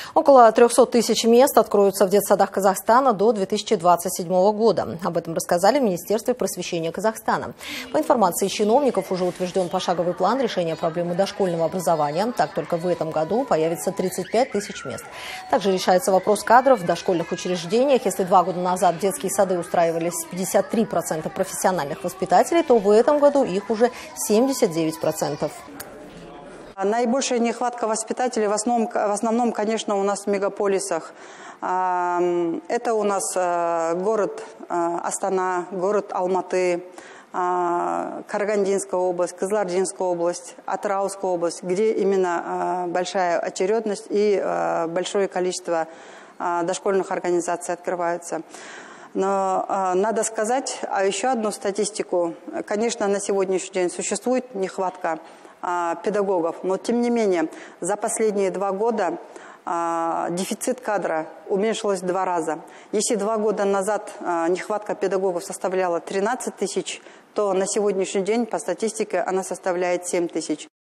Около 300 тысяч мест откроются в детсадах Казахстана до 2027 года. Об этом рассказали в Министерстве просвещения Казахстана. По информации чиновников, уже утвержден пошаговый план решения проблемы дошкольного образования. Так, только в этом году появится 35 тысяч мест. Также решается вопрос кадров в дошкольных учреждениях. Если 2 года назад в детские сады устраивались 53% профессиональных воспитателей, то в этом году их уже 79%. Наибольшая нехватка воспитателей в основном, конечно, у нас в мегаполисах. Это у нас город Астана, город Алматы, Карагандинская область, Кызылординская область, Атырауская область, где именно большая очередность и большое количество дошкольных организаций открываются. Но надо сказать еще одну статистику. Конечно, на сегодняшний день существует нехватка педагогов, но тем не менее за последние 2 года дефицит кадра уменьшилось в 2 раза. Если 2 года назад нехватка педагогов составляла 13 тысяч, то на сегодняшний день по статистике она составляет 7 тысяч.